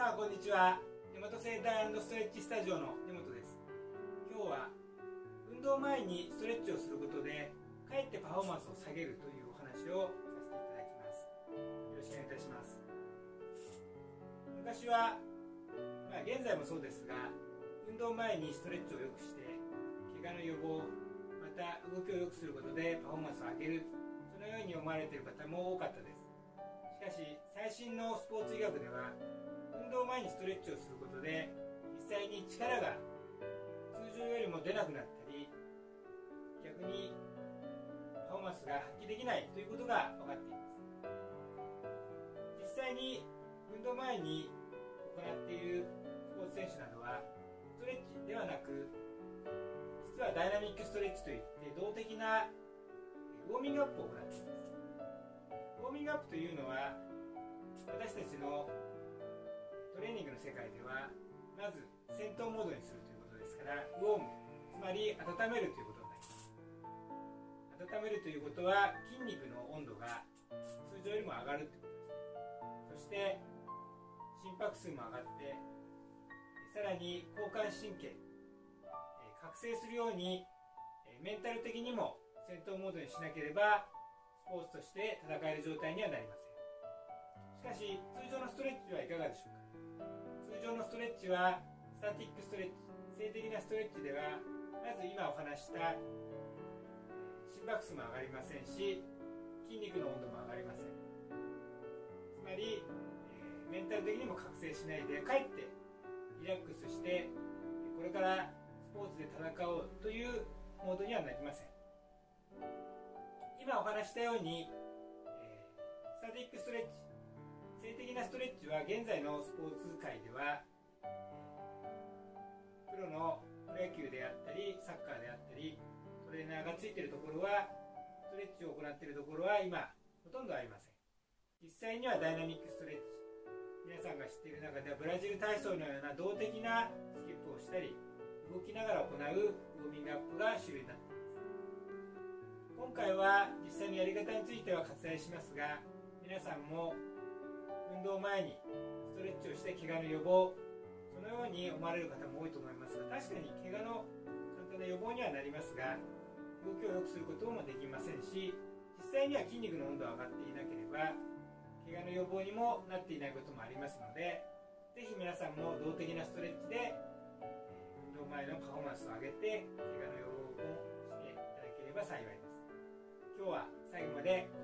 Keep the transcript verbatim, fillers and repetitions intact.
さんこんにちは。大和整体&ストレッチスタジオの根本です。今日は運動前にストレッチをすることでかえってパフォーマンスを下げるというお話をさせていただきます。よろしくお願いいたします。昔は、まあ、現在もそうですが、運動前にストレッチを良くして怪我の予防、また動きを良くすることでパフォーマンスを上げる、そのように思われている方も多かったです。しかし最新のスポーツ医学では、運動前にストレッチをすることで実際に力が通常よりも出なくなったり、逆にパフォーマンスが発揮できないということが分かっています。実際に運動前に行っているスポーツ選手などはストレッチではなく、実はダイナミックストレッチといって動的なウォーミングアップを行っています。ウォーミングアップというのは、私たちのトレーニングの世界ではまず戦闘モードにするということですから、ウォーム、つまり温めるということになります。温めるということは筋肉の温度が通常よりも上がるということです。そして心拍数も上がって、さらに交感神経、覚醒するようにメンタル的にも戦闘モードにしなければスポーツとして戦える状態にはなりません。しかし通常のストレッチはいかがでしょうか。通常のストレッチはスタティックストレッチ、静的なストレッチではまず今お話した心拍数も上がりませんし、筋肉の温度も上がりません。つまり、えー、メンタル的にも覚醒しないで、かえってリラックスしてこれからスポーツで戦おうというモードにはなりません。今お話したように、えー、スタティックストレッチ、静的なストレッチは現在のスポーツ界では、えー、プロのプロ野球であったりサッカーであったりトレーナーがついているところは、ストレッチを行っているところは今ほとんどありません。実際にはダイナミックストレッチ、皆さんが知っている中ではブラジル体操のような動的なスキップをしたり動きながら行うウォーミングアップが主流になっています。今回は実際のやり方については割愛しますが、皆さんも運動前にストレッチをして怪我の予防、そのように思われる方も多いと思いますが、確かに怪我の簡単な予防にはなりますが、動きを良くすることもできませんし、実際には筋肉の温度が上がっていなければ怪我の予防にもなっていないこともありますので、ぜひ皆さんも動的なストレッチで運動前のパフォーマンスを上げて怪我の予防をしていただければ幸いです。今日は最後まで